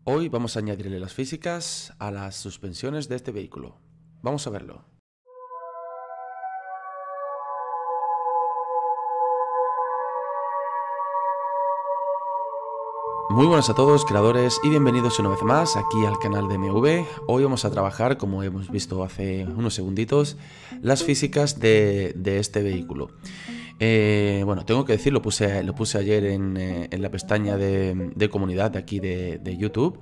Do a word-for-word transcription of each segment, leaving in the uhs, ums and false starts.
Hoy vamos a añadirle las físicas a las suspensiones de este vehículo. Vamos a verlo. Muy buenas a todos, creadores, y bienvenidos una vez más aquí al canal de M V. Hoy vamos a trabajar, como hemos visto hace unos segunditos, las físicas de, de este vehículo. Eh, bueno, tengo que decir, lo puse, lo puse ayer en, eh, en la pestaña de, de comunidad de aquí de, de YouTube.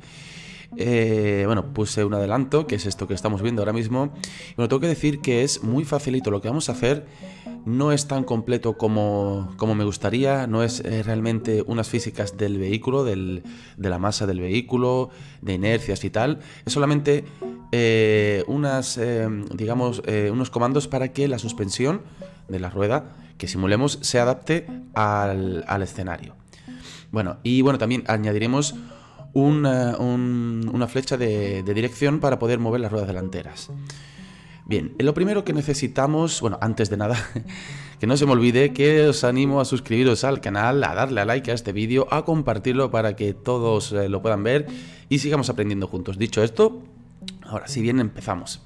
Eh, bueno, puse un adelanto, que es esto que estamos viendo ahora mismo. Y bueno, tengo que decir que es muy facilito. Lo que vamos a hacer no es tan completo como, como me gustaría. No es eh, realmente unas físicas del vehículo, del, de la masa del vehículo, de inercias y tal. Es solamente eh, unas, eh, digamos, eh, unos comandos para que la suspensión de la rueda que simulemos se adapte al, al escenario. Bueno, y bueno, también añadiremos Una, un, una flecha de, de dirección para poder mover las ruedas delanteras. Bien, lo primero que necesitamos, bueno, antes de nada, que no se me olvide que os animo a suscribiros al canal, a darle a like a este vídeo, a compartirlo para que todos eh, lo puedan ver y sigamos aprendiendo juntos. Dicho esto, ahora sí bien empezamos.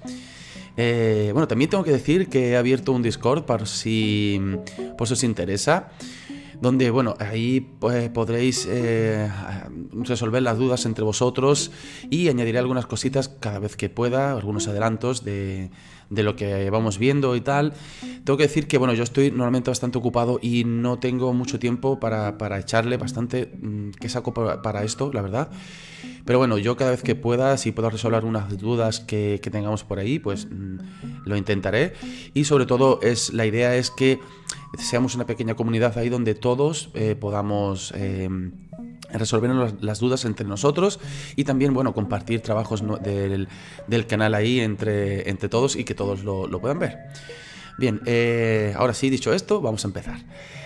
Eh, bueno, también tengo que decir que he abierto un Discord por si, por si os interesa, donde, bueno, ahí pues, podréis eh, resolver las dudas entre vosotros y añadiré algunas cositas cada vez que pueda, algunos adelantos de, de lo que vamos viendo y tal. Tengo que decir que, bueno, yo estoy normalmente bastante ocupado y no tengo mucho tiempo para, para echarle bastante mmm, que saco para, para esto, la verdad. Pero bueno, yo cada vez que pueda, si puedo resolver unas dudas que, que tengamos por ahí, pues mmm, lo intentaré. Y sobre todo, es, la idea es que seamos una pequeña comunidad ahí donde todos eh, podamos eh, resolver las dudas entre nosotros y también, bueno, compartir trabajos no, del, del canal ahí entre, entre todos y que todos lo, lo puedan ver. Bien, eh, ahora sí, dicho esto, vamos a empezar.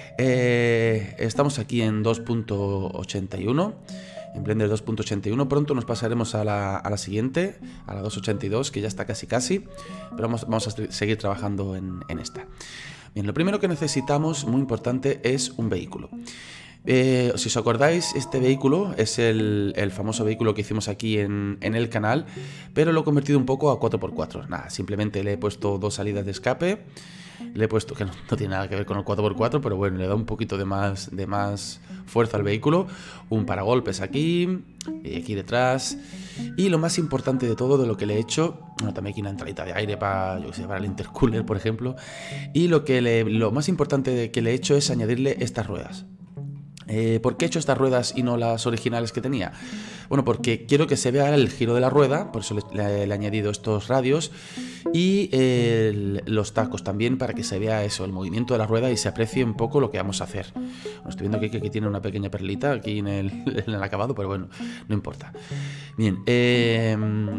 Eh, estamos aquí en dos punto ochenta y uno, en Blender dos punto ochenta y uno. Pronto nos pasaremos a la, a la siguiente, a la dos punto ochenta y dos, que ya está casi casi, pero vamos, vamos a seguir trabajando en, en esta. Bien, lo primero que necesitamos, muy importante, es un vehículo. Eh, si os acordáis, este vehículo es el, el famoso vehículo que hicimos aquí en, en el canal, pero lo he convertido un poco a cuatro por cuatro. Nada, simplemente le he puesto dos salidas de escape, le he puesto, que no, no tiene nada que ver con el cuatro por cuatro, pero bueno, le da un poquito de más, de más fuerza al vehículo, un paragolpes aquí y aquí detrás. Y lo más importante de todo, de lo que le he hecho, bueno, también aquí una entradita de aire para, yo que sé, para el intercooler, por ejemplo. Y lo, que le, lo más importante de que le he hecho es añadirle estas ruedas. Eh, ¿Por qué he hecho estas ruedas y no las originales que tenía? Bueno, porque quiero que se vea el giro de la rueda, por eso le, le, le he añadido estos radios y eh, los tacos también, para que se vea eso, el movimiento de la rueda y se aprecie un poco lo que vamos a hacer. Bueno, estoy viendo aquí que, que tiene una pequeña perlita aquí en el, en el acabado, pero bueno, no importa. Bien, eh...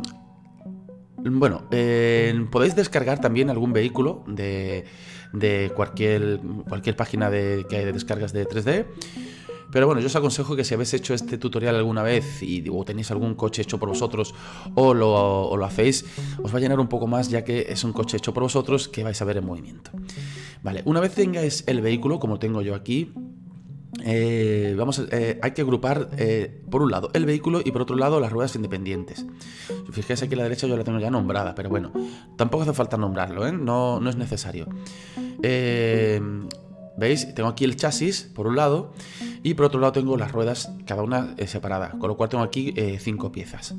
Bueno, eh, podéis descargar también algún vehículo de, de cualquier, cualquier página de, que hay de descargas de tres D. Pero bueno, yo os aconsejo que si habéis hecho este tutorial alguna vez y o tenéis algún coche hecho por vosotros o lo, o lo hacéis, os va a llenar un poco más, ya que es un coche hecho por vosotros que vais a ver en movimiento. Vale, una vez tengáis el vehículo, como tengo yo aquí, Eh, vamos a, eh, hay que agrupar eh, por un lado el vehículo y por otro lado las ruedas independientes. Si fijáis aquí a la derecha yo la tengo ya nombrada, pero bueno, tampoco hace falta nombrarlo, ¿eh? no, no es necesario. Eh, ¿Veis? Tengo aquí el chasis por un lado y por otro lado tengo las ruedas, cada una eh, separada, con lo cual tengo aquí eh, cinco piezas.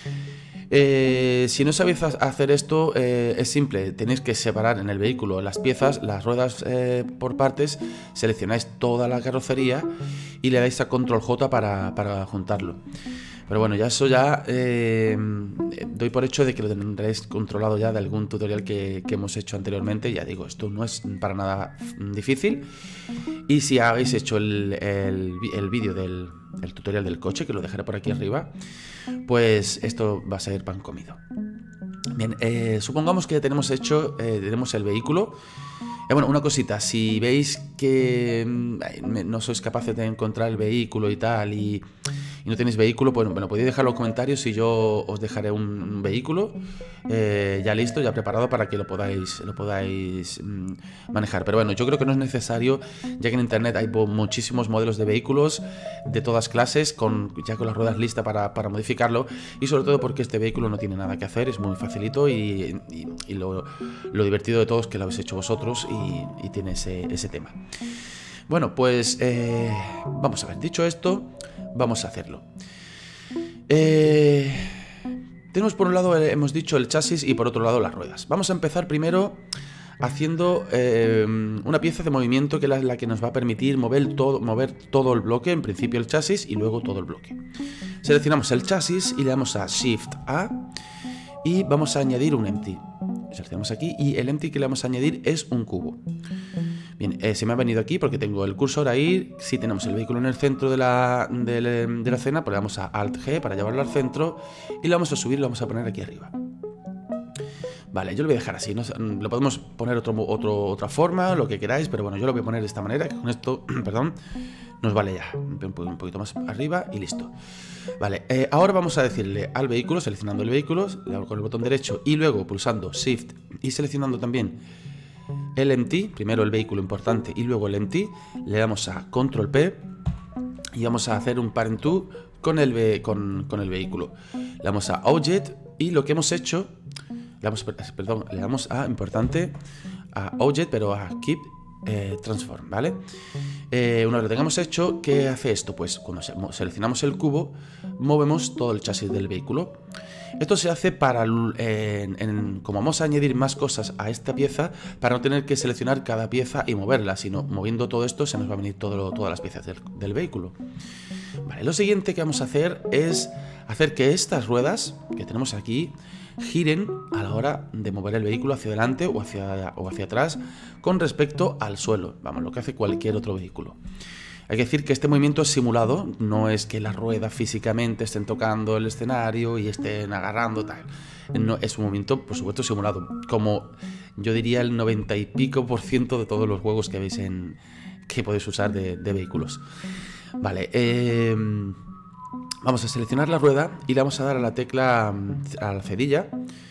Eh, si no sabéis hacer esto, eh, es simple, tenéis que separar en el vehículo las piezas, las ruedas eh, por partes, seleccionáis toda la carrocería y le dais a control J para, para juntarlo. Pero bueno, ya eso ya eh, doy por hecho de que lo tendréis controlado ya de algún tutorial que, que hemos hecho anteriormente. Ya digo, esto no es para nada difícil. Y si habéis hecho el, el, el vídeo del el tutorial del coche, que lo dejaré por aquí arriba, pues esto va a ser pan comido. Bien, eh, supongamos que ya tenemos hecho, eh, tenemos el vehículo. Eh, bueno, una cosita, si veis que eh, no sois capaces de encontrar el vehículo y tal, y, y no tenéis vehículo, pues bueno, podéis dejar en los comentarios y yo os dejaré un, un vehículo eh, ya listo, ya preparado para que lo podáis, lo podáis mmm, manejar. Pero bueno, yo creo que no es necesario, ya que en internet hay muchísimos modelos de vehículos de todas clases, con, ya con las ruedas listas para, para modificarlo, y sobre todo porque este vehículo no tiene nada que hacer, es muy facilito y, y, y lo, lo divertido de todo es que lo habéis hecho vosotros y, y tiene ese, ese tema. Bueno, pues eh, vamos a ver, dicho esto, vamos a hacerlo. Eh, tenemos por un lado, eh, hemos dicho, el chasis y por otro lado las ruedas. Vamos a empezar primero haciendo eh, una pieza de movimiento que es la, la que nos va a permitir mover todo, mover todo el bloque, en principio el chasis y luego todo el bloque. Seleccionamos el chasis y le damos a Shift A y vamos a añadir un empty. Seleccionamos aquí y el empty que le vamos a añadir es un cubo. Bien, eh, se me ha venido aquí porque tengo el cursor ahí. Si tenemos el vehículo en el centro de la, de, de la escena, pues le damos a Alt G para llevarlo al centro y lo vamos a subir y lo vamos a poner aquí arriba. Vale, yo lo voy a dejar así, ¿no? Lo podemos poner otro, otro, otra forma, lo que queráis, pero bueno, yo lo voy a poner de esta manera, que con esto, perdón, nos vale ya. Un poquito más arriba y listo. Vale, eh, ahora vamos a decirle al vehículo, seleccionando el vehículo, le hago con el botón derecho y luego pulsando Shift y seleccionando también el empty, primero el vehículo importante y luego el empty, le damos a Control P y vamos a hacer un parent to con el, con, con el vehículo. Le damos a Object y lo que hemos hecho, le damos, perdón, le damos a, importante, a Object, pero a Keep eh, Transform, ¿vale? Eh, una vez lo tengamos hecho, ¿qué hace esto? Pues cuando seleccionamos el cubo, movemos todo el chasis del vehículo. Esto se hace para, eh, en, en, como vamos a añadir más cosas a esta pieza, para no tener que seleccionar cada pieza y moverla, sino moviendo todo esto se nos va a venir todo, todas las piezas del, del vehículo. Vale, lo siguiente que vamos a hacer es hacer que estas ruedas que tenemos aquí giren a la hora de mover el vehículo hacia adelante o hacia, o hacia atrás con respecto al suelo, vamos, lo que hace cualquier otro vehículo. Hay que decir que este movimiento es simulado, no es que las ruedas físicamente estén tocando el escenario y estén agarrando, tal. No, es un movimiento, por supuesto, simulado, como yo diría el noventa y pico por ciento de todos los juegos que veis en que podéis usar de, de vehículos. Vale, eh, vamos a seleccionar la rueda y le vamos a dar a la tecla, a la cedilla,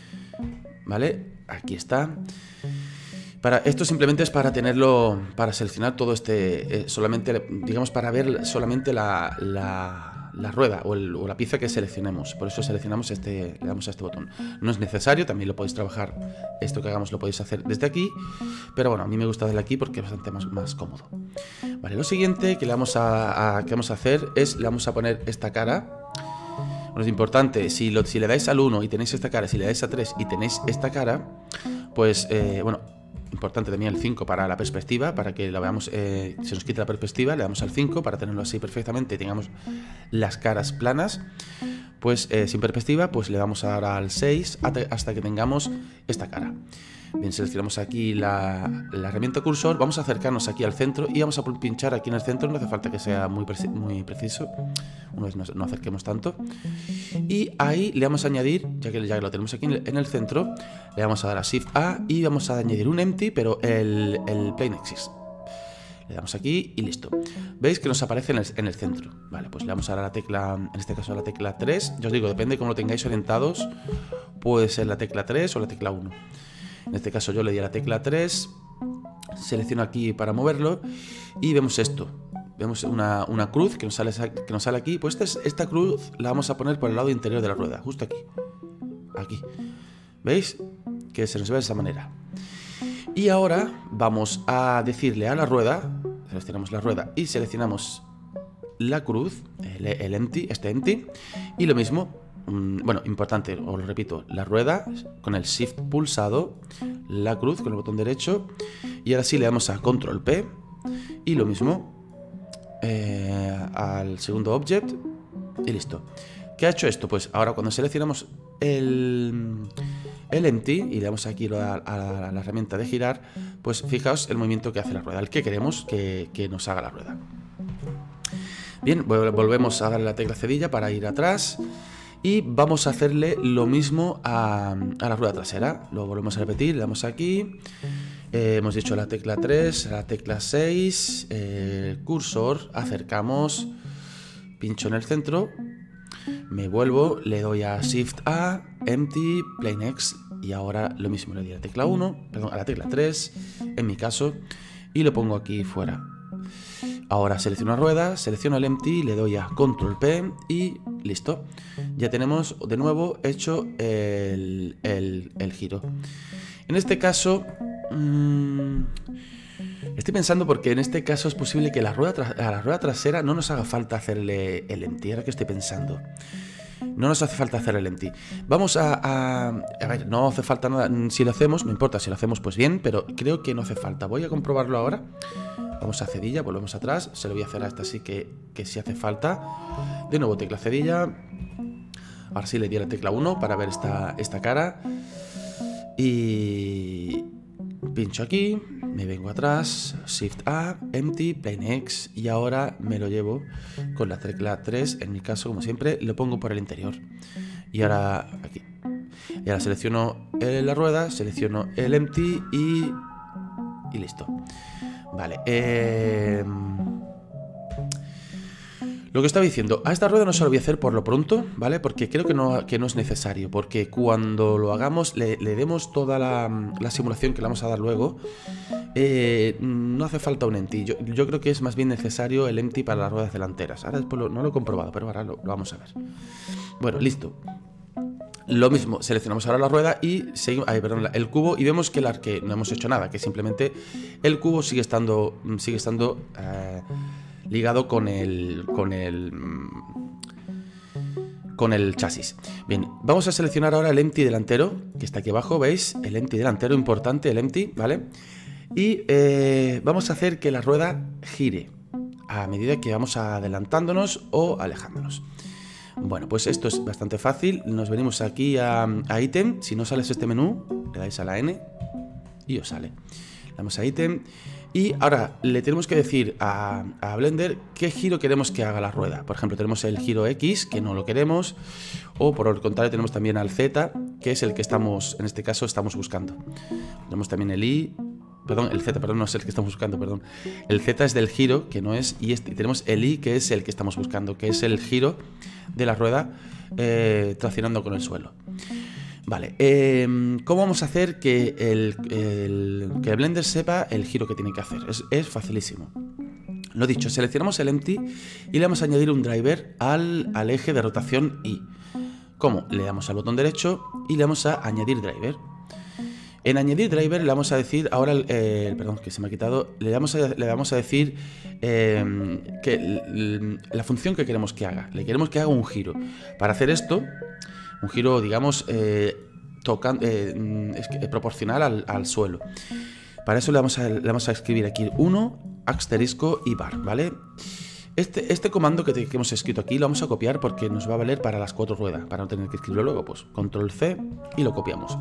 ¿vale? Aquí está. Para, esto simplemente es para tenerlo, para seleccionar todo este, eh, solamente, digamos, para ver solamente la, la, la rueda o, el, o la pieza que seleccionemos. Por eso seleccionamos este, le damos a este botón. No es necesario, también lo podéis trabajar, esto que hagamos lo podéis hacer desde aquí, pero bueno, a mí me gusta darle aquí porque es bastante más, más cómodo. Vale, lo siguiente que le vamos a, a, que vamos a hacer es, le vamos a poner esta cara. Bueno, es importante, si, lo, si le dais al uno y tenéis esta cara, si le dais a tres y tenéis esta cara, pues, eh, bueno, importante también el cinco para la perspectiva, para que la veamos, eh, se nos quite la perspectiva, le damos al cinco para tenerlo así perfectamente y tengamos las caras planas. Pues eh, sin perspectiva, pues le damos ahora al seis hasta que tengamos esta cara. Bien, seleccionamos aquí la, la herramienta cursor, vamos a acercarnos aquí al centro y vamos a pinchar aquí en el centro, no hace falta que sea muy, preci muy preciso, una vez nos, no acerquemos tanto. Y ahí le vamos a añadir, ya que ya lo tenemos aquí en el centro, le vamos a dar a Shift A y vamos a añadir un empty, pero el, el Plane Axis. Le damos aquí y listo. ¿Veis que nos aparece en el, en el centro? Vale, pues le vamos a dar a la tecla, en este caso a la tecla tres, ya os digo, depende de cómo lo tengáis orientados, puede ser la tecla tres o la tecla uno. En este caso yo le di a la tecla tres, selecciono aquí para moverlo y vemos esto. Vemos una, una cruz que nos, sale, que nos sale aquí. Pues esta, esta cruz la vamos a poner por el lado interior de la rueda, justo aquí. Aquí. ¿Veis? Que se nos ve de esa manera. Y ahora vamos a decirle a la rueda, seleccionamos la rueda y seleccionamos la cruz, el, el empty, este empty, y lo mismo. Bueno, importante, os lo repito, la rueda con el Shift pulsado, la cruz con el botón derecho y ahora sí le damos a Control P y lo mismo eh, al segundo Object y listo. ¿Qué ha hecho esto? Pues ahora cuando seleccionamos el, el empty y le damos aquí a, a, a la herramienta de girar, pues fijaos el movimiento que hace la rueda, el que queremos que, que nos haga la rueda. Bien, volvemos a darle la tecla cedilla para ir atrás. Y vamos a hacerle lo mismo a, a la rueda trasera. Lo volvemos a repetir, le damos aquí. Eh, hemos dicho la tecla tres, la tecla seis, eh, cursor, acercamos. pincho en el centro, me vuelvo, le doy a Shift A, Empty, Plane X, y ahora lo mismo, le doy a la tecla uno, perdón, a la tecla tres, en mi caso, y lo pongo aquí fuera. Ahora selecciono la rueda, selecciono el Empty, le doy a Control P y listo. Ya tenemos de nuevo hecho el, el, el giro. En este caso, mmm, estoy pensando porque en este caso es posible que la rueda a la rueda trasera no nos haga falta hacerle el Empty. Ahora que estoy pensando, no nos hace falta hacer el Empty. Vamos a, a... A ver, no hace falta nada. Si lo hacemos, no importa, si lo hacemos pues bien, pero creo que no hace falta. Voy a comprobarlo ahora. Vamos a cedilla, volvemos atrás. Se lo voy a hacer a esta así que, que sí hace falta. De nuevo tecla cedilla. Ahora sí le di a la tecla uno para ver esta, esta cara. Y pincho aquí, me vengo atrás, Shift A, Empty, Plane X, y ahora me lo llevo con la tecla tres, en mi caso como siempre, lo pongo por el interior. Y ahora aquí. Y ahora selecciono la rueda, selecciono el Empty y, y listo. Vale, eh... lo que estaba diciendo, a esta rueda no se lo voy a hacer por lo pronto, ¿vale? Porque creo que no, que no es necesario, porque cuando lo hagamos, le, le demos toda la, la simulación que le vamos a dar luego, eh, no hace falta un Empty. Yo, yo creo que es más bien necesario el Empty para las ruedas delanteras. Ahora después lo, no lo he comprobado, pero ahora lo, lo vamos a ver. Bueno, listo. Lo mismo, seleccionamos ahora la rueda y seguimos, ay, perdón, el cubo, y vemos que, la, que no hemos hecho nada, que simplemente el cubo sigue estando, sigue estando eh, ligado con el, con el, con el chasis. Bien, vamos a seleccionar ahora el Empty delantero, que está aquí abajo, ¿veis? El Empty delantero, importante, el Empty, ¿vale? Y eh, vamos a hacer que la rueda gire a medida que vamos adelantándonos o alejándonos. Bueno, pues esto es bastante fácil. Nos venimos aquí a, a ítem. Si no sales este menú, le dais a la N y os sale. Le damos a ítem y ahora le tenemos que decir a, a Blender qué giro queremos que haga la rueda. Por ejemplo, tenemos el giro X, que no lo queremos, o por el contrario tenemos también al Z, que es el que estamos, en este caso, estamos buscando. Tenemos también el Y, perdón, el Z, perdón, no es el que estamos buscando, perdón. El Z es del giro, que no es, y, este, y tenemos el Y, que es el que estamos buscando, que es el giro de la rueda eh, traccionando con el suelo. Vale, eh, ¿cómo vamos a hacer que el, el, que el Blender sepa el giro que tiene que hacer? Es, es facilísimo. Lo dicho, seleccionamos el Empty y le vamos a añadir un driver al, al eje de rotación Y. ¿Cómo? Le damos al botón derecho y le vamos a añadir driver. En añadir driver le vamos a decir ahora, eh, perdón, que se me ha quitado, le vamos a, le vamos a decir eh, que la función que queremos que haga. Le queremos que haga un giro. Para hacer esto, un giro, digamos, eh, tocan, eh, es que, eh, proporcional al, al suelo. Para eso le vamos a, le vamos a escribir aquí uno, asterisco y bar, ¿vale? Este, este comando que, te, que hemos escrito aquí lo vamos a copiar porque nos va a valer para las cuatro ruedas. Para no tener que escribirlo luego, pues control C y lo copiamos.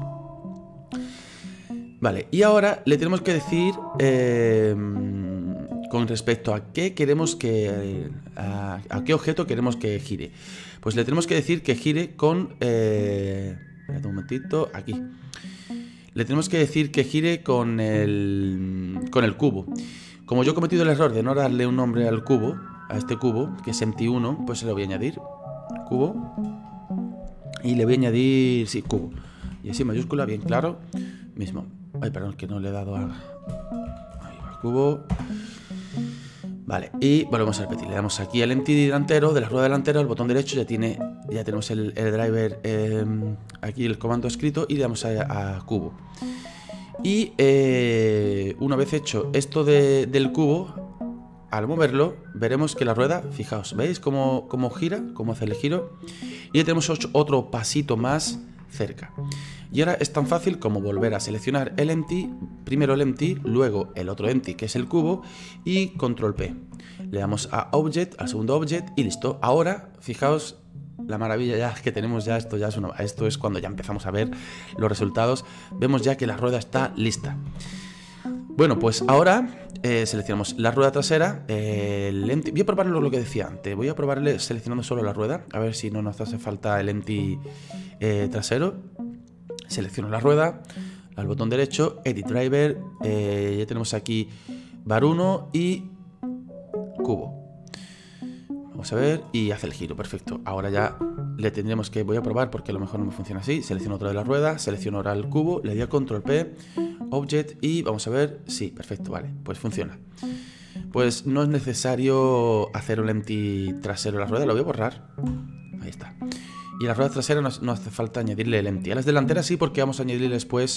Vale, y ahora le tenemos que decir eh, con respecto a qué queremos que a, a qué objeto queremos que gire. Pues le tenemos que decir que gire con eh, espérate un momentito, aquí. Le tenemos que decir que gire con el con el cubo. Como yo he cometido el error de no darle un nombre al cubo, a este cubo, que es Empty uno, pues se lo voy a añadir cubo y le voy a añadir sí, cubo. Y así mayúscula, bien claro, mismo. Ay, perdón, que no le he dado a... Ahí va, cubo. Vale, y volvemos a repetir. Le damos aquí al Empty delantero, de la rueda delantera, el botón derecho, ya tiene, ya tenemos el, el driver, eh, aquí el comando escrito, y le damos a, a cubo. Y eh, una vez hecho esto de, del cubo, al moverlo, veremos que la rueda, fijaos, ¿veis cómo, cómo gira? Cómo hace el giro. Y ya tenemos otro pasito más cerca. Y ahora es tan fácil como volver a seleccionar el Empty, primero el Empty, luego el otro Empty que es el cubo y control P. Le damos a Object, al segundo Object y listo. Ahora, fijaos la maravilla ya que tenemos ya, esto ya es una, esto es cuando ya empezamos a ver los resultados. Vemos ya que la rueda está lista. Bueno, pues ahora eh, seleccionamos la rueda trasera, eh, el Empty. Voy a probarlo lo que decía antes, voy a probarle seleccionando solo la rueda, a ver si no nos hace falta el Empty eh, trasero. Selecciono la rueda, al botón derecho, Edit Driver, eh, ya tenemos aquí bar uno y cubo. Vamos a ver, y hace el giro, perfecto. Ahora ya le tendremos que, voy a probar porque a lo mejor no me funciona así. Selecciono otra de las ruedas, selecciono ahora el cubo, le doy a control P, Object y vamos a ver, sí, perfecto, vale, pues funciona. Pues no es necesario hacer un empty trasero a las ruedas, lo voy a borrar. Ahí está. Y a las ruedas traseras no, no hace falta añadirle el empty. A las delanteras sí, porque vamos a añadirle después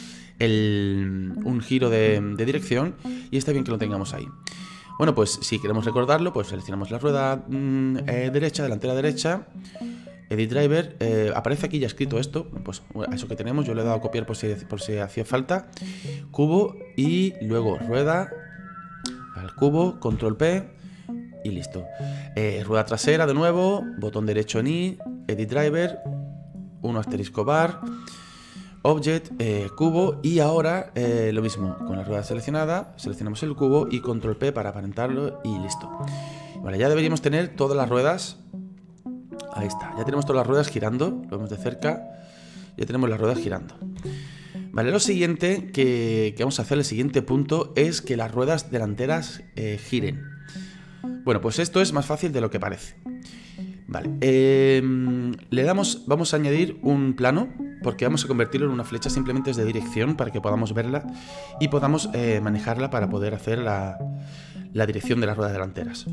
el, un giro de, de dirección y está bien que lo tengamos ahí. Bueno, pues si queremos recordarlo, pues seleccionamos la rueda mmm, eh, derecha, delantera derecha, Edit Driver, eh, aparece aquí ya escrito esto, pues a eso que tenemos, yo le he dado a copiar por si, por si hacía falta, cubo y luego rueda, al cubo, control P y listo. Eh, rueda trasera de nuevo, botón derecho en I, Edit Driver, uno asterisco bar, Object, eh, cubo y ahora eh, lo mismo, con la rueda seleccionada, seleccionamos el cubo y control P para aparentarlo y listo. Vale, ya deberíamos tener todas las ruedas, ahí está, ya tenemos todas las ruedas girando, lo vemos de cerca, ya tenemos las ruedas girando. Vale, lo siguiente que, que vamos a hacer, el siguiente punto es que las ruedas delanteras eh, giren. Bueno, pues esto es más fácil de lo que parece. Vale, eh, le damos, vamos a añadir un plano, porque vamos a convertirlo en una flecha simplemente de dirección para que podamos verla y podamos eh, manejarla para poder hacer la, la dirección de las ruedas delanteras.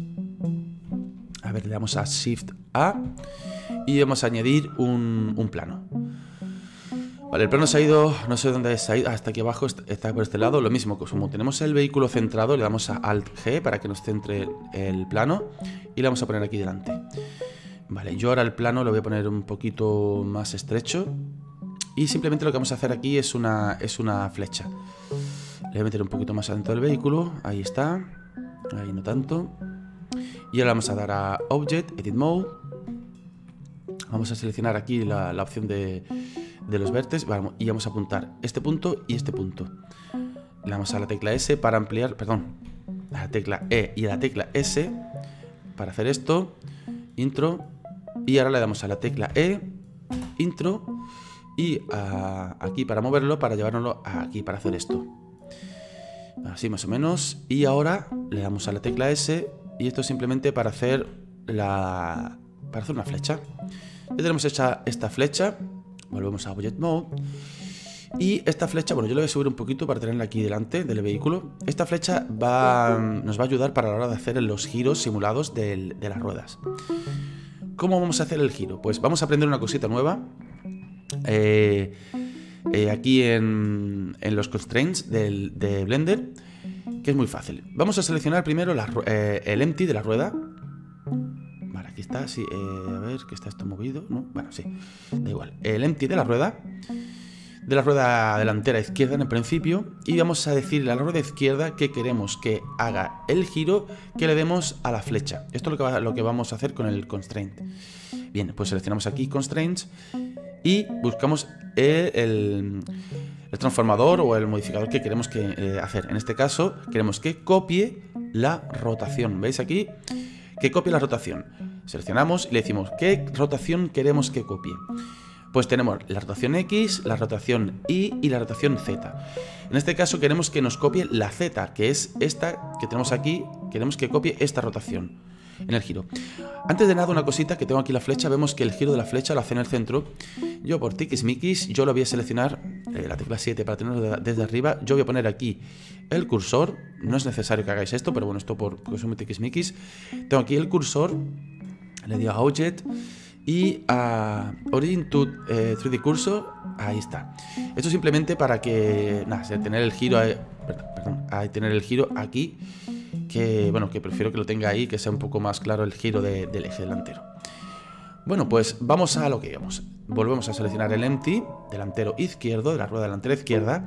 A ver, le damos a Shift A y vamos a añadir un, un plano. Vale, el plano se ha ido, no sé dónde se ha ido, hasta aquí abajo, está por este lado. Lo mismo, como tenemos el vehículo centrado, le damos a Alt G para que nos centre el plano y le vamos a poner aquí delante. Vale, yo ahora el plano lo voy a poner un poquito más estrecho y simplemente lo que vamos a hacer aquí es una, es una flecha. Le voy a meter un poquito más adentro del vehículo, ahí está, ahí no tanto. Y ahora vamos a dar a Object, Edit Mode. Vamos a seleccionar aquí la, la opción de, de los vértices y vamos a apuntar este punto y este punto. Le damos a la tecla S para ampliar, perdón, a la tecla E y a la tecla S para hacer esto, intro, y ahora le damos a la tecla E, intro, y a, aquí para moverlo, para llevárnoslo aquí para hacer esto. Así más o menos, y ahora le damos a la tecla S, y esto es simplemente para hacer la para hacer una flecha. Ya tenemos hecha esta flecha, volvemos a Object Mode. Y esta flecha, bueno, yo le voy a subir un poquito para tenerla aquí delante del vehículo. Esta flecha va, nos va a ayudar para la hora de hacer los giros simulados de, de las ruedas. ¿Cómo vamos a hacer el giro? Pues vamos a aprender una cosita nueva. Eh, eh, aquí en, en los constraints del, de Blender, que es muy fácil. Vamos a seleccionar primero la, eh, el empty de la rueda. Vale, aquí está, sí, eh, a ver, que está esto movido, ¿no? Bueno, sí, da igual. El empty de la rueda. De la rueda delantera izquierda en el principio, y vamos a decirle a la rueda izquierda que queremos que haga el giro que le demos a la flecha. Esto es lo que, va, lo que vamos a hacer con el constraint. Bien, pues seleccionamos aquí constraints y buscamos el, el, el transformador o el modificador que queremos que, eh, hacer. En este caso queremos que copie la rotación. ¿Veis aquí? Que copie la rotación. Seleccionamos y le decimos qué rotación queremos que copie. Pues tenemos la rotación X, la rotación Y y la rotación Z. En este caso queremos que nos copie la Z, que es esta que tenemos aquí. Queremos que copie esta rotación en el giro. Antes de nada, una cosita, que tengo aquí la flecha. Vemos que el giro de la flecha lo hace en el centro. Yo por tiquismiquis, yo lo voy a seleccionar, eh, la tecla siete para tenerlo desde arriba. Yo voy a poner aquí el cursor. No es necesario que hagáis esto, pero bueno, esto por, porque soy muy tiquismiquis. Tengo aquí el cursor, le digo a Object y a Origin to eh, tres D Cursor, ahí está. Esto simplemente para que, nada, tener el giro, eh, perdón, perdón, a tener el giro aquí, que bueno, que prefiero que lo tenga ahí, que sea un poco más claro el giro de, del eje delantero. Bueno, pues vamos a lo que íbamos. Volvemos a seleccionar el empty delantero izquierdo de la rueda delantera izquierda.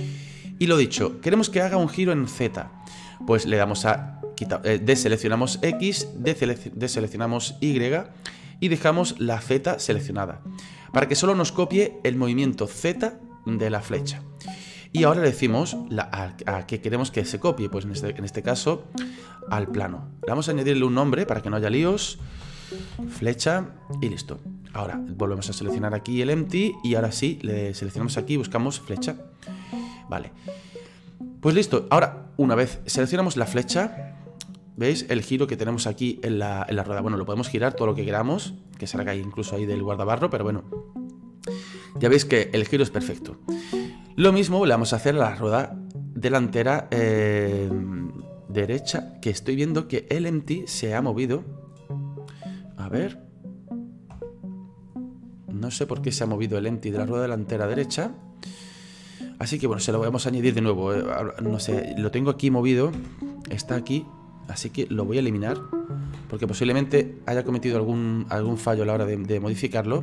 Y lo dicho, queremos que haga un giro en Z. Pues le damos a quita, eh, deseleccionamos X, deseleccionamos Y y dejamos la Z seleccionada para que solo nos copie el movimiento Z de la flecha. Y ahora le decimos la, a, a qué queremos que se copie, pues en este, en este caso al plano. Le vamos a añadirle un nombre para que no haya líos, flecha, y listo. Ahora volvemos a seleccionar aquí el empty y ahora sí, le seleccionamos aquí y buscamos flecha. Vale, pues listo. Ahora, una vez seleccionamos la flecha, ¿Veis? El giro que tenemos aquí en la, en la rueda. Bueno, lo podemos girar todo lo que queramos, que salga ahí incluso ahí del guardabarro, pero bueno, ya veis que el giro es perfecto. Lo mismo le vamos a hacer a la rueda delantera eh, derecha, que estoy viendo que el empty se ha movido. A ver. No sé por qué se ha movido el empty de la rueda delantera derecha. Así que bueno, se lo vamos a añadir de nuevo. eh, No sé, lo tengo aquí movido. Está aquí. Así que lo voy a eliminar, porque posiblemente haya cometido algún, algún fallo a la hora de, de modificarlo.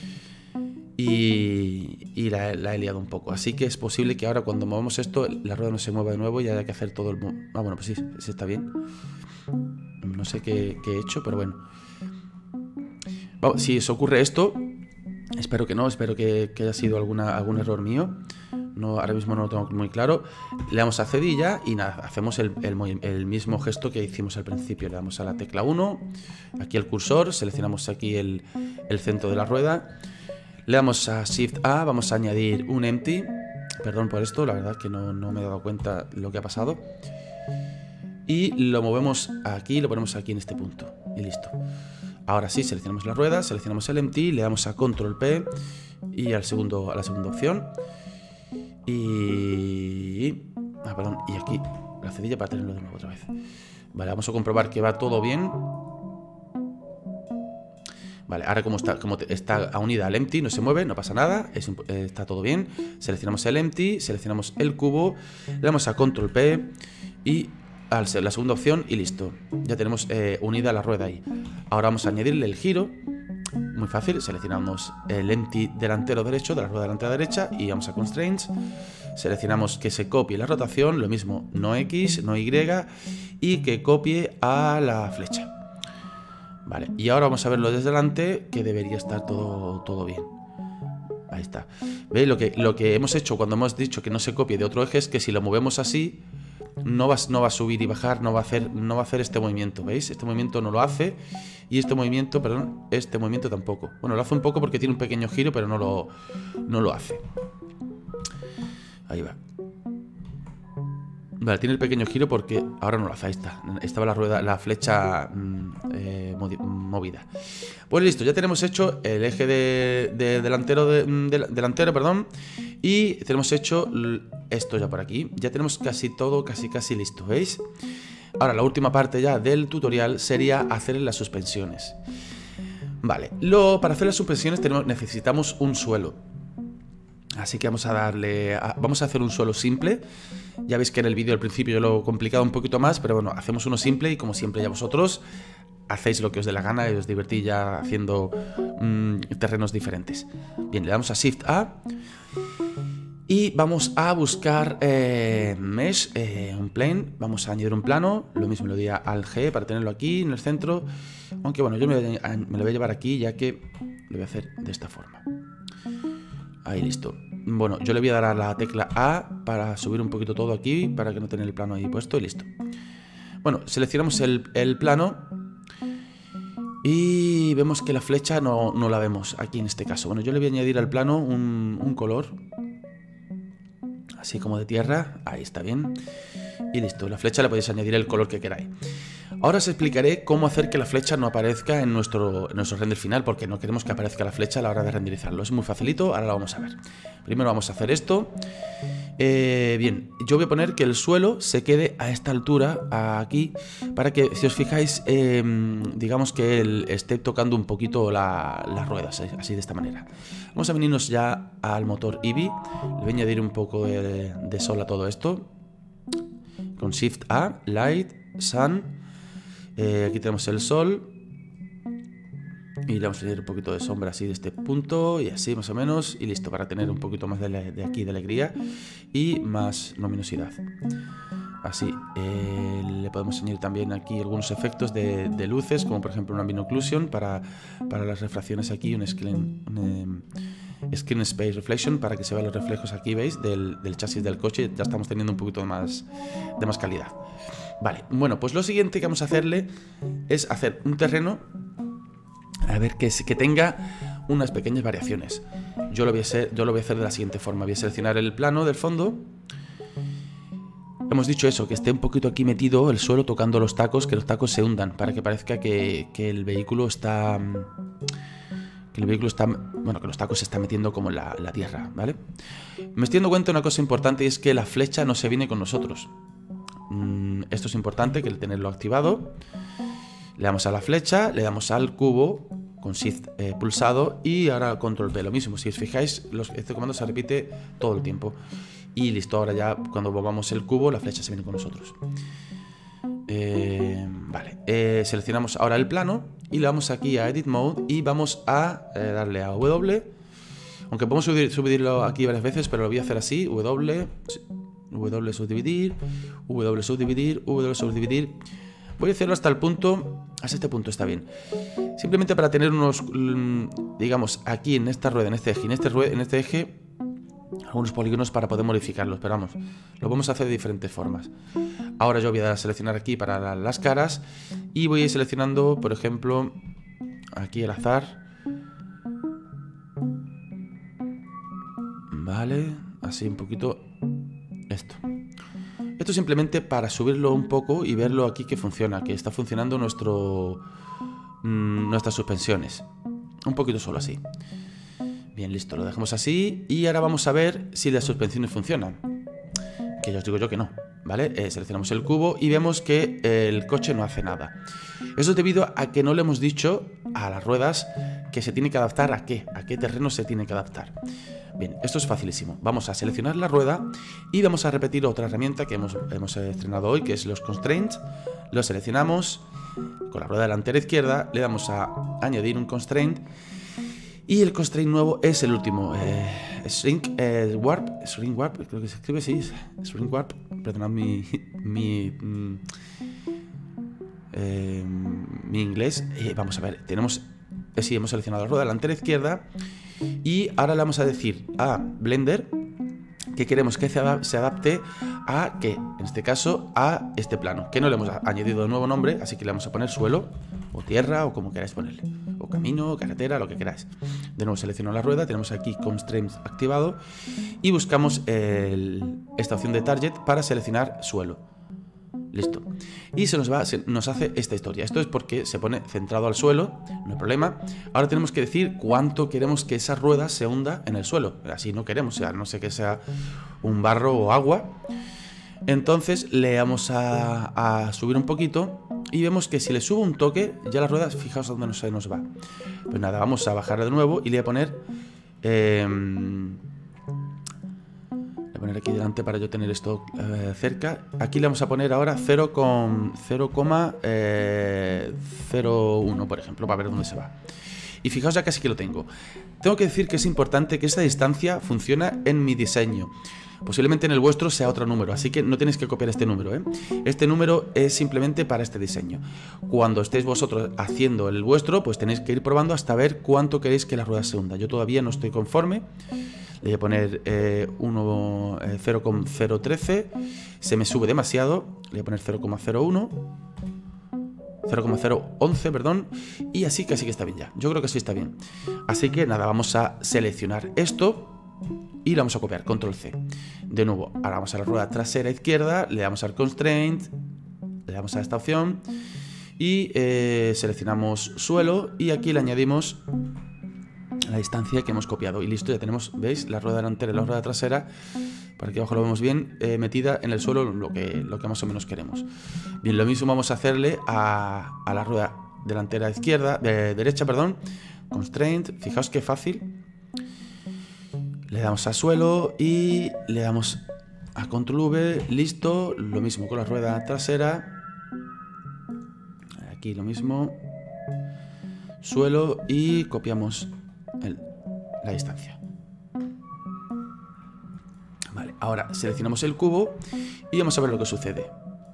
Y, y la, la he liado un poco. Así que es posible que ahora cuando movamos esto, la rueda no se mueva de nuevo y haya que hacer todo el... Ah, bueno, pues sí, sí está bien. No sé qué, qué he hecho, pero bueno. Vamos, si os ocurre esto, espero que no, espero que, que haya sido alguna, algún error mío. No, ahora mismo no lo tengo muy claro. Le damos a cedilla y nada, hacemos el, el, el mismo gesto que hicimos al principio. Le damos a la tecla uno, aquí el cursor, seleccionamos aquí el, el centro de la rueda. Le damos a Shift A, vamos a añadir un empty. Perdón por esto, la verdad que no, no me he dado cuenta de lo que ha pasado. Y lo movemos aquí, lo ponemos aquí en este punto. Y listo. Ahora sí, seleccionamos la rueda, seleccionamos el empty, le damos a Control P y al segundo, a la segunda opción. Y... Ah, perdón, y aquí la cedilla para tenerlo de nuevo otra vez. Vale, vamos a comprobar que va todo bien. Vale, ahora como está, como está unida al empty, no se mueve, no pasa nada, es, eh, está todo bien. Seleccionamos el empty, seleccionamos el cubo, le damos a Control P y a la segunda opción y listo. Ya tenemos eh, unida la rueda ahí. Ahora vamos a añadirle el giro. Muy fácil, seleccionamos el empty delantero derecho de la rueda delantera derecha y vamos a Constraints. Seleccionamos que se copie la rotación, lo mismo, no X, no Y, y que copie a la flecha. Vale, y ahora vamos a verlo desde delante, que debería estar todo, todo bien. Ahí está. ¿Veis? Lo que, lo que hemos hecho cuando hemos dicho que no se copie de otro eje es que si lo movemos así, no va, no va a subir y bajar, no va a hacer, no va a hacer este movimiento. ¿Veis? Este movimiento no lo hace. Y este movimiento, perdón, este movimiento tampoco. Bueno, lo hace un poco porque tiene un pequeño giro, pero no lo, no lo hace. Ahí va. Vale, tiene el pequeño giro porque ahora no lo hace. Ahí está. Estaba la rueda, la flecha eh, movida. Pues listo, ya tenemos hecho el eje de, de delantero, de, de, delantero, perdón. Y tenemos hecho esto ya por aquí. Ya tenemos casi todo, casi casi listo, ¿veis? Ahora la última parte ya del tutorial sería hacer las suspensiones. Vale, lo, para hacer las suspensiones tenemos, necesitamos un suelo. Así que vamos a darle, a, vamos a hacer un suelo simple. Ya veis que en el vídeo al principio yo lo he complicado un poquito más, pero bueno, hacemos uno simple y como siempre ya vosotros hacéis lo que os dé la gana y os divertís ya haciendo mmm, terrenos diferentes. Bien, le damos a Shift A y vamos a buscar eh, Mesh, eh, un plane. Vamos a añadir un plano, lo mismo le doy al G para tenerlo aquí en el centro. Aunque bueno, yo me, me lo voy a llevar aquí ya que lo voy a hacer de esta forma. Ahí listo. Bueno, yo le voy a dar a la tecla A para subir un poquito todo aquí, para que no tenga el plano ahí puesto y listo. Bueno, seleccionamos el, el plano y vemos que la flecha no, no la vemos aquí en este caso. Bueno, yo le voy a añadir al plano un, un color, así como de tierra. Ahí está bien. Y listo, la flecha le podéis añadir el color que queráis. Ahora os explicaré cómo hacer que la flecha no aparezca en nuestro, en nuestro render final, porque no queremos que aparezca la flecha a la hora de renderizarlo. Es muy facilito, ahora lo vamos a ver. Primero vamos a hacer esto. Eh, bien, yo voy a poner que el suelo se quede a esta altura, aquí, para que, si os fijáis, eh, digamos que él esté tocando un poquito la, las ruedas, así de esta manera. Vamos a venirnos ya al motor Eevee. Le voy a añadir un poco de, de sol a todo esto. Con Shift A, Light, Sun. Eh, aquí tenemos el sol. Y le vamos a añadir un poquito de sombra así de este punto. Y así más o menos. Y listo, para tener un poquito más de, de aquí de alegría. Y más luminosidad. Así. Eh, le podemos añadir también aquí algunos efectos de, de luces. Como por ejemplo una binoclusion para, para las refracciones aquí. Un screen, un, eh, screen space reflection para que se vean los reflejos aquí, ¿veis? Del, del chasis del coche. Ya estamos teniendo un poquito más, de más calidad. Vale, bueno, pues lo siguiente que vamos a hacerle es hacer un terreno, a ver, que, que tenga unas pequeñas variaciones. Yo lo, voy a hacer, yo lo voy a hacer de la siguiente forma. Voy a seleccionar el plano del fondo. hemos dicho eso, que esté un poquito aquí metido el suelo tocando los tacos, que los tacos se hundan, para que parezca que, que el vehículo está... Que el vehículo está... Bueno, que los tacos se están metiendo como en la, la tierra, ¿vale? Me estoy dando cuenta de una cosa importante, y es que la flecha no se viene con nosotros. Mm, esto es importante, que el tenerlo activado. Le damos a la flecha, le damos al cubo con Shift eh, pulsado y ahora al Control P. Lo mismo, si os fijáis, los, este comando se repite todo el tiempo. Y listo, ahora ya cuando movamos el cubo, la flecha se viene con nosotros. Eh, vale, eh, seleccionamos ahora el plano y le damos aquí a Edit Mode y vamos a eh, darle a W. Aunque podemos subir, subirlo aquí varias veces, pero lo voy a hacer así. W, W subdividir, W subdividir, W subdividir. Voy a hacerlo hasta el punto, hasta este punto está bien. Simplemente para tener unos, digamos, aquí en esta rueda, en este eje, en este, rueda, en este eje, algunos polígonos para poder modificarlos. Pero vamos, lo vamos a hacer de diferentes formas. Ahora yo voy a seleccionar aquí para la, las caras y voy a ir seleccionando, por ejemplo, aquí al azar. Vale, así un poquito esto. Esto simplemente para subirlo un poco y verlo aquí que funciona, que está funcionando nuestro, mmm, nuestras suspensiones. Un poquito solo así. Bien, listo, lo dejamos así y ahora vamos a ver si las suspensiones funcionan. Que ya os digo yo que no, ¿vale? Eh, seleccionamos el cubo y vemos que el coche no hace nada. Eso es debido a que no le hemos dicho a las ruedas que se tiene que adaptar a qué, a qué terreno se tiene que adaptar. Bien, esto es facilísimo. Vamos a seleccionar la rueda y vamos a repetir otra herramienta que hemos, hemos estrenado hoy, que es los Constraints. Lo seleccionamos con la rueda delantera izquierda, le damos a añadir un Constraint y el Constraint nuevo es el último. Eh, Shrink eh, Warp, Shrink Warp, creo que se escribe así, Shrink Warp, perdonad mi, mi, mm, eh, mi inglés. Eh, vamos a ver, tenemos, eh, sí, hemos seleccionado la rueda delantera izquierda y ahora le vamos a decir a Blender que queremos que se adapte a que, en este caso, a este plano, que no le hemos añadido nuevo nombre, así que le vamos a poner suelo o tierra o como queráis ponerle, o camino, carretera, lo que queráis. De nuevo selecciono la rueda, tenemos aquí Constraints activado y buscamos el, esta opción de Target para seleccionar suelo. Listo. Y se nos va, se nos hace esta historia. Esto es porque se pone centrado al suelo, no hay problema. Ahora tenemos que decir cuánto queremos que esa rueda se hunda en el suelo. Así no queremos, o sea, no sé que sea un barro o agua. Entonces le vamos a, a subir un poquito y vemos que si le subo un toque, ya la rueda, fijaos a dónde se nos va. Pues nada, vamos a bajar de nuevo y le voy a poner... Eh, poner aquí delante para yo tener esto eh, cerca. Aquí le vamos a poner ahora cero coma cero uno, por ejemplo, para ver dónde se va. Y fijaos, ya casi que lo tengo. Tengo que decir que es importante que esta distancia funcione en mi diseño. Posiblemente en el vuestro sea otro número, así que no tenéis que copiar este número, ¿eh? Este número es simplemente para este diseño. Cuando estéis vosotros haciendo el vuestro, pues tenéis que ir probando hasta ver cuánto queréis que la rueda se hunda. Yo todavía no estoy conforme. Le voy a poner eh, eh, cero coma cero trece. Se me sube demasiado. Le voy a poner cero coma cero uno. cero coma cero once, perdón. Y así casi que está bien ya. Yo creo que sí está bien. Así que nada, vamos a seleccionar esto y lo vamos a copiar. Control C. De nuevo, ahora vamos a la rueda trasera izquierda. Le damos al Constraint. Le damos a esta opción. Y eh, seleccionamos suelo. Y aquí le añadimos la distancia que hemos copiado y listo, ya tenemos, ¿veis? La rueda delantera y la rueda trasera, por aquí abajo lo vemos bien, eh, metida en el suelo, lo que, lo que más o menos queremos. Bien, lo mismo vamos a hacerle a, a la rueda delantera izquierda, de, derecha, perdón, Constraint, fijaos qué fácil. Le damos a suelo y le damos a Control V, listo, lo mismo con la rueda trasera, aquí lo mismo, suelo y copiamos El, la distancia. Vale, ahora seleccionamos el cubo y vamos a ver lo que sucede.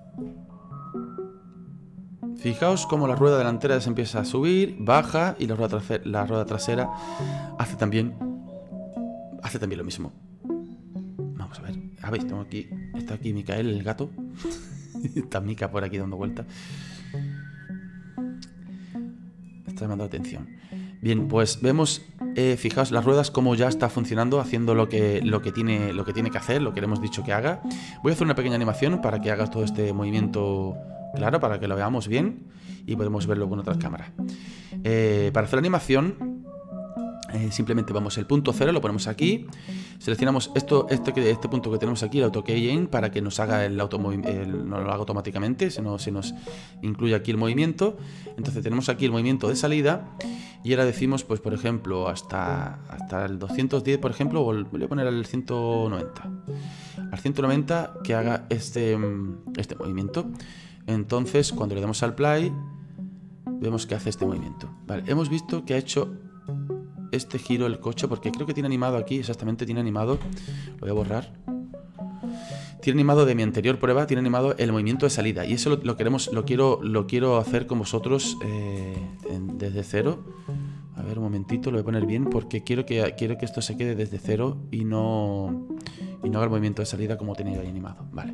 Fijaos cómo la rueda delantera se empieza a subir, baja y la rueda trasera, la rueda trasera hace también hace también lo mismo. Vamos a ver, a ver, tengo aquí, está aquí Micael, el gato. Está Mica por aquí dando vueltas. Está llamando la atención. Bien, pues vemos eh, fijaos las ruedas como ya está funcionando, haciendo lo que, lo, que tiene, lo que tiene que hacer, lo que le hemos dicho que haga. Voy a hacer una pequeña animación para que haga todo este movimiento claro, para que lo veamos bien y podemos verlo con otras cámaras. Eh, para hacer la animación, eh, simplemente vamos al punto cero, lo ponemos aquí, seleccionamos esto, este, este punto que tenemos aquí, el auto keying, para que nos haga el auto, el, no lo haga automáticamente, sino se nos incluye aquí el movimiento. Entonces tenemos aquí el movimiento de salida y ahora decimos, pues por ejemplo, hasta, hasta el doscientos diez, por ejemplo, o el, voy a poner al ciento noventa, al ciento noventa que haga este, este movimiento. Entonces cuando le damos al play vemos que hace este movimiento. Vale, hemos visto que ha hecho este giro el coche, porque creo que tiene animado aquí, exactamente tiene animado, lo voy a borrar, tiene animado de mi anterior prueba, tiene animado el movimiento de salida, y eso lo, lo queremos, lo quiero, lo quiero hacer con vosotros eh, en, desde cero. A ver, un momentito, lo voy a poner bien, porque quiero que, quiero que esto se quede desde cero y no, y no haga el movimiento de salida como tenía ahí animado. Vale,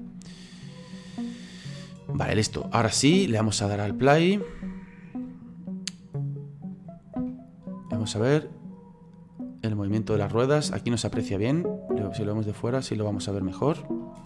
vale, listo. Ahora sí, le vamos a dar al play. Vamos a ver el movimiento de las ruedas. Aquí no se aprecia bien. Si lo vemos de fuera, sí lo vamos a ver mejor.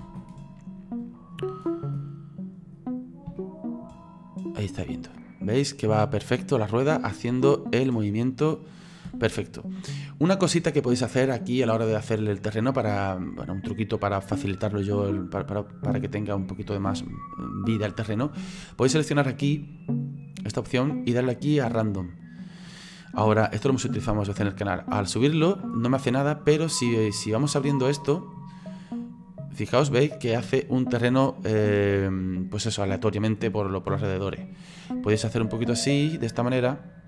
Ahí está viendo. ¿Veis que va perfecto la rueda haciendo el movimiento perfecto? Una cosita que podéis hacer aquí a la hora de hacer el terreno, para, bueno, un truquito para facilitarlo yo, para, para, para que tenga un poquito de más vida el terreno, podéis seleccionar aquí esta opción y darle aquí a random. Ahora, esto lo hemos utilizado más veces en el canal. Al subirlo no me hace nada, pero si, si vamos abriendo esto, fijaos, veis que hace un terreno, eh, pues eso, aleatoriamente por, lo, por los alrededores. Podéis hacer un poquito así, de esta manera.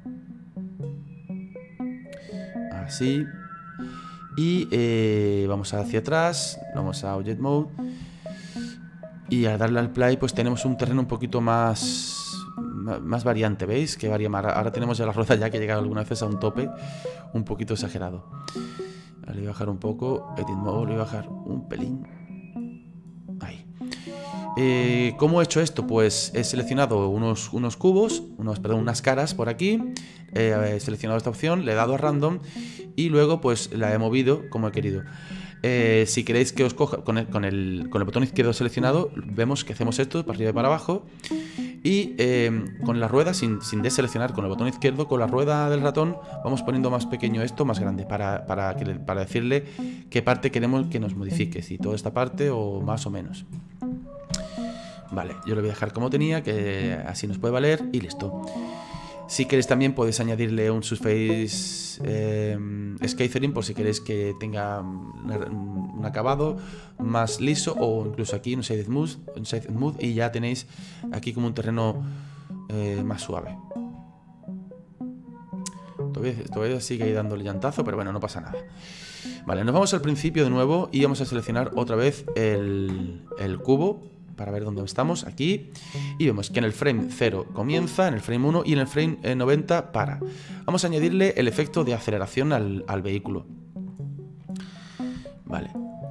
Así. Y eh, vamos hacia atrás, vamos a Object Mode. Y al darle al play, pues tenemos un terreno un poquito más... más variante, ¿veis? Que varía más. Ahora tenemos ya la rueda ya que llega algunas veces a un tope un poquito exagerado. Ahora le voy a bajar un poco. Edit Mode, le voy a bajar un pelín. Ahí. Eh, ¿Cómo he hecho esto? Pues he seleccionado unos, unos cubos, unos, perdón, unas caras por aquí. He seleccionado esta opción, le he dado a random y luego pues la he movido como he querido. Eh, si queréis que os coja con el, con, el, con el botón izquierdo seleccionado, vemos que hacemos esto para arriba y para abajo. Y eh, con la rueda, sin, sin deseleccionar, con el botón izquierdo, con la rueda del ratón, vamos poniendo más pequeño esto, más grande, para, para, que, para decirle qué parte queremos que nos modifique, si toda esta parte o más o menos. Vale, yo lo voy a dejar como tenía, que así nos puede valer y listo. Si queréis también podéis añadirle un Surface eh, Scattering por si queréis que tenga un, un acabado más liso, o incluso aquí un Shaded Smooth, un Shaded Smooth, y ya tenéis aquí como un terreno eh, más suave. Todavía, todavía sigue ahí dándole llantazo, pero bueno, no pasa nada. Vale, nos vamos al principio de nuevo y vamos a seleccionar otra vez el, el cubo para ver dónde estamos, aquí, y vemos que en el frame cero comienza, en el frame uno y en el frame noventa para. Vamos a añadirle el efecto de aceleración al, al vehículo. Vale.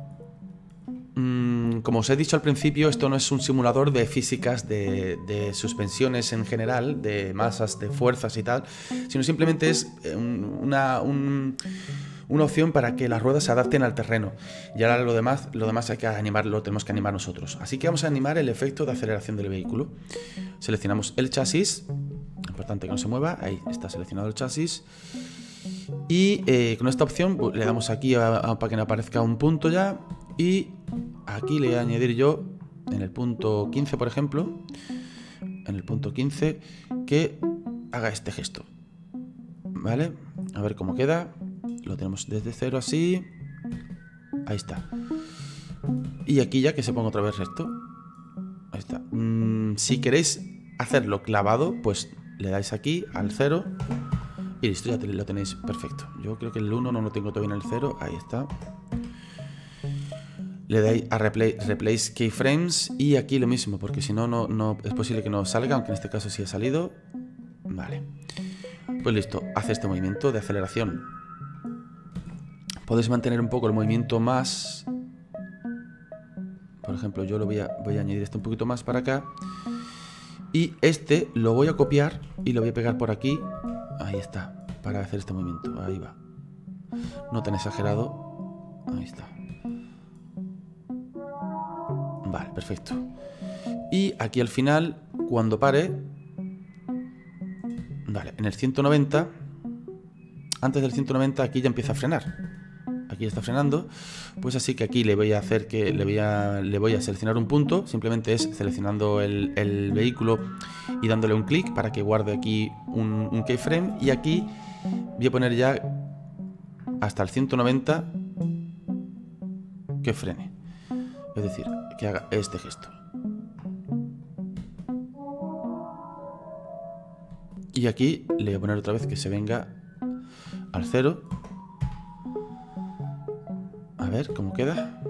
Mm, como os he dicho al principio, esto no es un simulador de físicas de, de suspensiones en general, de masas, de fuerzas y tal, sino simplemente es un, una... Un, una opción para que las ruedas se adapten al terreno. Y ahora lo demás, lo demás hay que animarlo, lo tenemos que animar nosotros. Así que vamos a animar el efecto de aceleración del vehículo. Seleccionamos el chasis, importante que no se mueva, ahí está seleccionado el chasis. Y eh, con esta opción pues, le damos aquí a, a, para que me aparezca un punto ya. Y aquí le voy a añadir yo, en el punto quince por ejemplo, en el punto quince, que haga este gesto. ¿Vale? A ver cómo queda. Lo tenemos desde cero así. Ahí está. Y aquí ya que se ponga otra vez recto. Ahí está. Mm, si queréis hacerlo clavado, pues le dais aquí al cero. Y listo, ya lo tenéis perfecto. Yo creo que el uno no lo tengo todavía en el cero. Ahí está. Le dais a replay, Replace Keyframes. Y aquí lo mismo, porque si no, no, no es posible que no salga. Aunque en este caso sí ha salido. Vale. Pues listo, hace este movimiento de aceleración. Podéis mantener un poco el movimiento más. Por ejemplo, yo lo voy a, voy a añadir este un poquito más para acá. Y este lo voy a copiar y lo voy a pegar por aquí. Ahí está, para hacer este movimiento. Ahí va. no tan exagerado. Ahí está. Vale, perfecto. Y aquí al final, cuando pare, vale, en el ciento noventa, antes del ciento noventa aquí ya empieza a frenar. Aquí está frenando, pues así que aquí le voy a hacer que le voy a, le voy a seleccionar un punto. Simplemente es seleccionando el, el vehículo y dándole un clic para que guarde aquí un, un keyframe. Y aquí voy a poner ya hasta el ciento noventa que frene, es decir, que haga este gesto. Y aquí le voy a poner otra vez que se venga al cero. A ver cómo queda.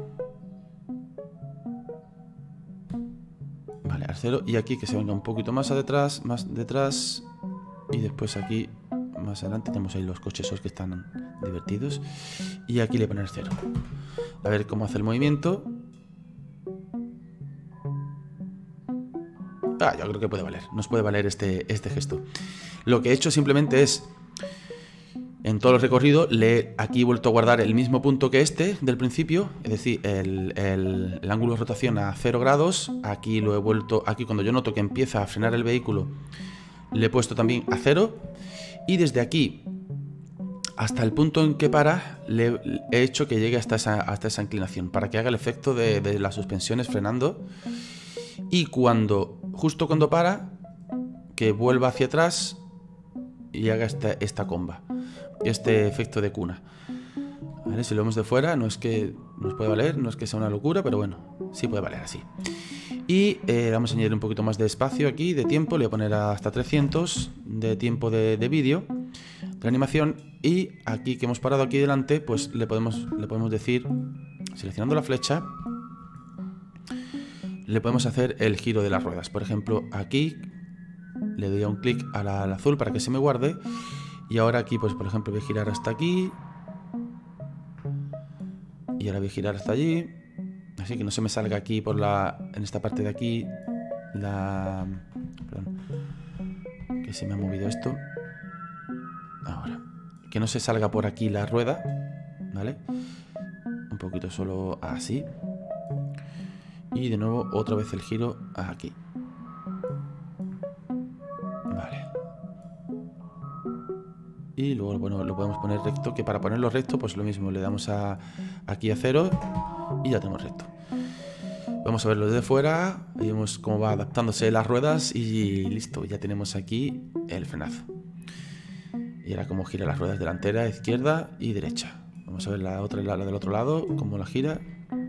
Vale, al cero. Y aquí que se venga un poquito más a detrás, más detrás. Y después aquí, más adelante, tenemos ahí los coches esos que están divertidos. Y aquí le voy a poner cero. A ver cómo hace el movimiento. Ah, yo creo que puede valer. Nos puede valer este, este gesto. Lo que he hecho simplemente es, en todo el recorrido, le aquí he vuelto a guardar el mismo punto que este del principio, es decir, el, el, el ángulo de rotación a cero grados. Aquí lo he vuelto, aquí cuando yo noto que empieza a frenar el vehículo, le he puesto también a cero. Y desde aquí hasta el punto en que para, le he hecho que llegue hasta esa, hasta esa inclinación, para que haga el efecto de, de las suspensiones frenando. Y cuando, justo cuando para, que vuelva hacia atrás y haga esta, esta comba, este efecto de cuna. ¿Vale? Si lo vemos de fuera, no es que nos puede valer, no es que sea una locura, pero bueno, sí puede valer así. Y eh, vamos a añadir un poquito más de espacio aquí, de tiempo. Le voy a poner hasta trescientos de tiempo de, de vídeo, de animación. Y aquí que hemos parado aquí delante, pues le podemos, le podemos decir, seleccionando la flecha, le podemos hacer el giro de las ruedas. Por ejemplo, aquí le doy a un clic al azul para que se me guarde. Y ahora aquí, pues por ejemplo, voy a girar hasta aquí. Y ahora voy a girar hasta allí. Así que no se me salga aquí por la... en esta parte de aquí. La... Perdón. Que se me ha movido esto. Ahora. Que no se salga por aquí la rueda. ¿Vale? Un poquito solo así. Y de nuevo otra vez el giro aquí. Vale. Y luego, bueno, lo podemos poner recto, que para ponerlo recto, pues lo mismo, le damos a, aquí a cero y ya tenemos recto. Vamos a verlo desde fuera, vemos cómo va adaptándose las ruedas y listo, ya tenemos aquí el frenazo. Y ahora cómo gira las ruedas delantera, izquierda y derecha. Vamos a ver la otra, la, la del otro lado, cómo la gira.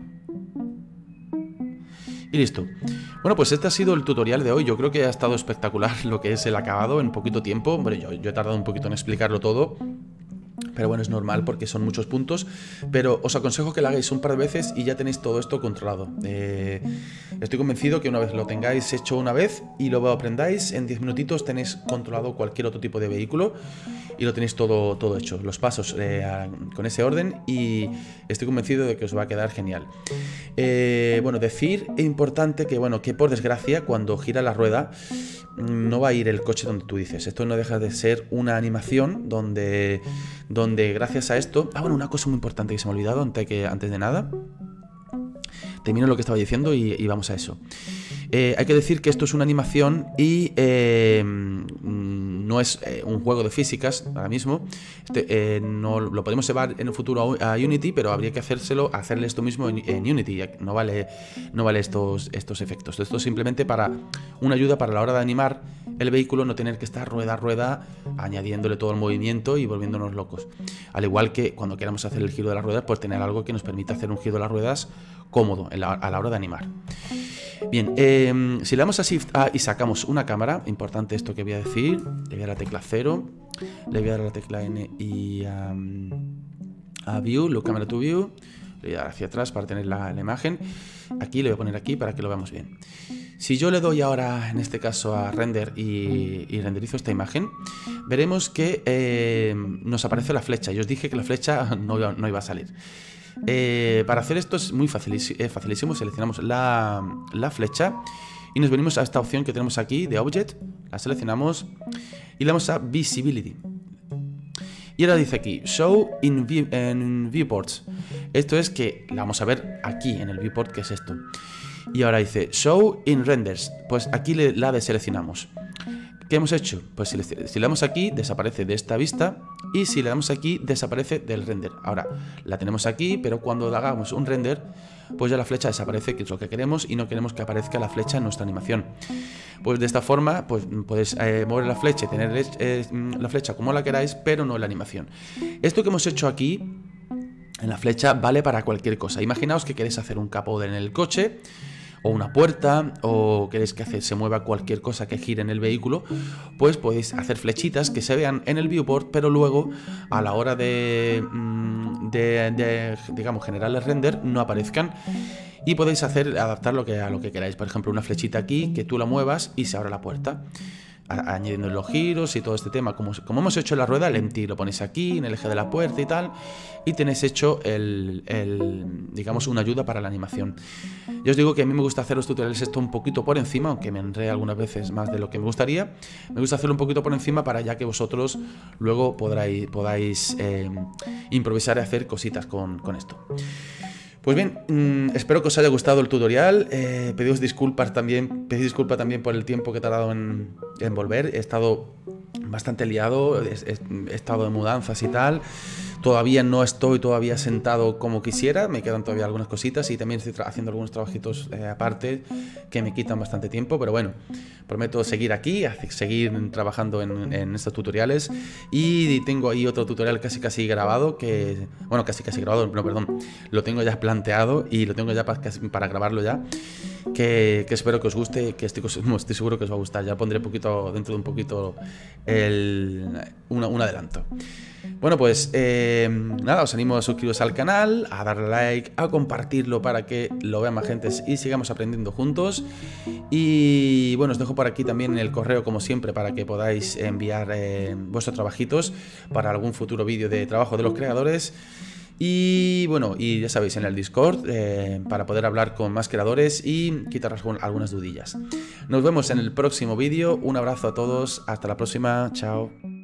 Y listo. Bueno, pues este ha sido el tutorial de hoy. Yo creo que ha estado espectacular lo que es el acabado en poquito tiempo. Bueno, yo, yo he tardado un poquito en explicarlo todo, pero bueno, es normal porque son muchos puntos. Pero os aconsejo que lo hagáis un par de veces y ya tenéis todo esto controlado. Eh, estoy convencido que una vez lo tengáis hecho una vez y lo aprendáis, en diez minutitos tenéis controlado cualquier otro tipo de vehículo y lo tenéis todo, todo hecho, los pasos eh, con ese orden, y estoy convencido de que os va a quedar genial. Eh, bueno, decir importante que, bueno, que por desgracia cuando gira la rueda no va a ir el coche donde tú dices. Esto no deja de ser una animación donde, donde gracias a esto... Ah, bueno, una cosa muy importante que se me ha olvidado antes, que, antes de nada. Termino lo que estaba diciendo y, y vamos a eso. Eh, hay que decir que esto es una animación y eh, no es eh, un juego de físicas ahora mismo. Este, eh, no lo podemos llevar en el futuro a, a Unity, pero habría que hacérselo, hacerle esto mismo en, en Unity. No vale, no vale estos, estos efectos. Esto es simplemente para una ayuda para la hora de animar el vehículo, no tener que estar rueda a rueda añadiéndole todo el movimiento y volviéndonos locos. Al igual que cuando queramos hacer el giro de las ruedas, pues tener algo que nos permita hacer un giro de las ruedas cómodo a la, a la hora de animar. Bien, eh, si le damos a Shift A y sacamos una cámara, importante esto que voy a decir, le voy a dar la tecla cero, le voy a dar la tecla N y um, a View, Look Camera to View, le voy a dar hacia atrás para tener la, la imagen, aquí le voy a poner aquí para que lo veamos bien. Si yo le doy ahora, en este caso, a Render y, y renderizo esta imagen, veremos que eh, nos aparece la flecha. Yo os dije que la flecha no, no iba a salir. Eh, para hacer esto es muy facilísimo, eh, facilísimo. Seleccionamos la, la flecha y nos venimos a esta opción que tenemos aquí de Object, la seleccionamos y le damos a Visibility. Y ahora dice aquí, show in, view, in viewports. Esto es que la vamos a ver aquí en el viewport, que es esto. Y ahora dice, show in renders. Pues aquí le, la deseleccionamos. ¿Qué hemos hecho? Pues si le, si le damos aquí, desaparece de esta vista. Y si le damos aquí, desaparece del render. Ahora, la tenemos aquí, pero cuando hagamos un render, pues ya la flecha desaparece, que es lo que queremos, y no queremos que aparezca la flecha en nuestra animación. Pues de esta forma, pues podéis eh, mover la flecha y tener eh, la flecha como la queráis, pero no la animación. Esto que hemos hecho aquí, en la flecha, vale para cualquier cosa. Imaginaos que queréis hacer un capó en el coche, o una puerta, o queréis que se mueva cualquier cosa que gire en el vehículo, pues podéis hacer flechitas que se vean en el viewport, pero luego a la hora de, de, de digamos, generar el render no aparezcan. Y podéis hacer, adaptar lo que, a lo que queráis. Por ejemplo, una flechita aquí, que tú la muevas y se abra la puerta, a, añadiendo los giros y todo este tema. Como, como hemos hecho en la rueda, el empty lo ponéis aquí, en el eje de la puerta y tal, y tenéis hecho el, el, digamos, una ayuda para la animación. Yo os digo que a mí me gusta hacer los tutoriales esto un poquito por encima, aunque me enrede algunas veces más de lo que me gustaría. Me gusta hacerlo un poquito por encima para ya que vosotros luego podráis, podáis eh, improvisar y hacer cositas con, con esto. Pues bien, mmm, espero que os haya gustado el tutorial. Eh, pedíos disculpas también, pedid disculpas también por el tiempo que he tardado en, en volver. He estado bastante liado, he, he, he estado de mudanzas y tal. Todavía no estoy todavía sentado como quisiera, me quedan todavía algunas cositas y también estoy haciendo algunos trabajitos eh, aparte que me quitan bastante tiempo, pero bueno, prometo seguir aquí, seguir trabajando en, en estos tutoriales. Y tengo ahí otro tutorial casi casi grabado, que, bueno, casi casi grabado, no, perdón, lo tengo ya planteado y lo tengo ya para, para grabarlo ya, que, que espero que os guste, que estoy, estoy seguro que os va a gustar. Ya pondré un poquito, dentro de un poquito el, una, un adelanto. Bueno, pues eh, nada, os animo a suscribiros al canal, a darle like, a compartirlo para que lo vean más gente y sigamos aprendiendo juntos. Y bueno, os dejo por aquí también el correo, como siempre, para que podáis enviar eh, vuestros trabajitos para algún futuro vídeo de trabajo de los creadores. Y bueno, y ya sabéis, en el Discord eh, para poder hablar con más creadores y quitar algunas dudillas. Nos vemos en el próximo vídeo. Un abrazo a todos, hasta la próxima, chao.